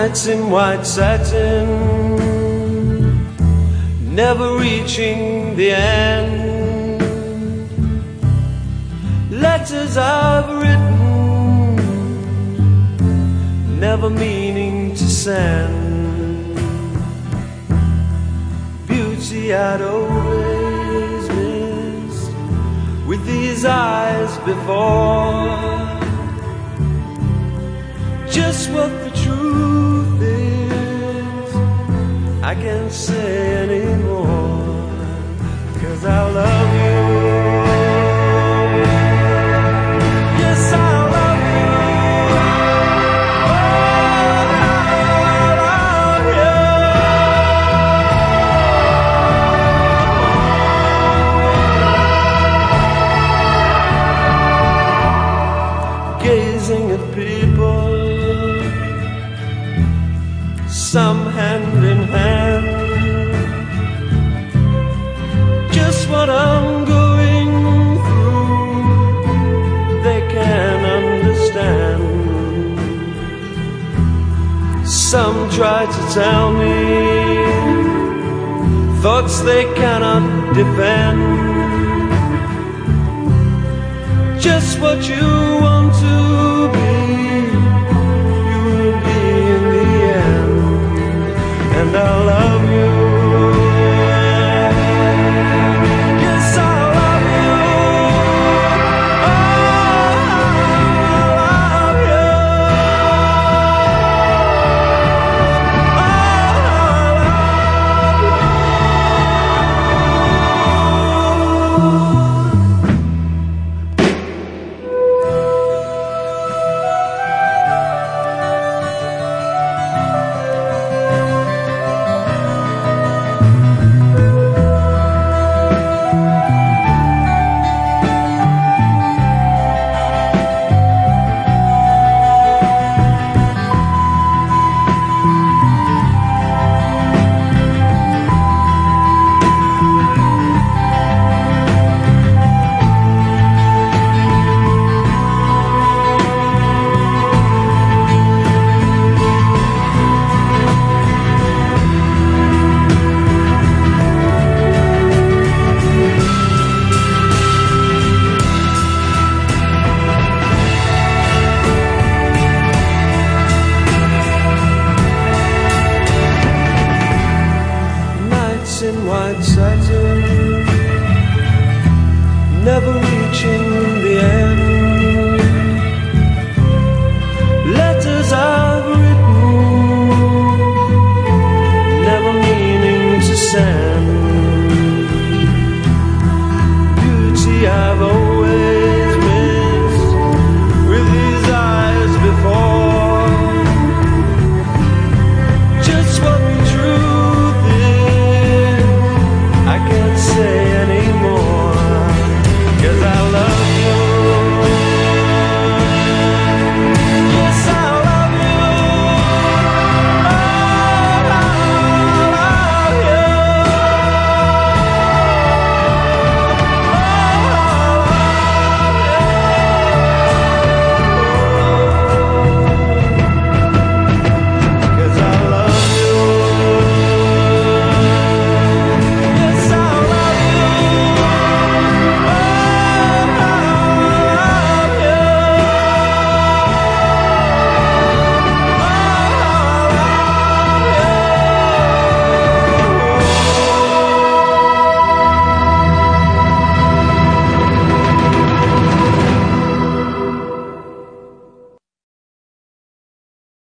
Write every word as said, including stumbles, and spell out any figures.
Nights in white satin, never reaching the end. Letters I've written, never meaning to send. Beauty I'd always missed with these eyes before. Just what the truth is, I can't say anymore, 'cause I love you. Yes, I love you. Oh, I love you. Gazing at people, some hand in hand, just what I'm going through, they can understand. Some try to tell me thoughts they cannot defend. Just what you want to be, you will be in the end. And I love you. Yes, I love you. Oh, I love you. Oh, in white satin, never reaching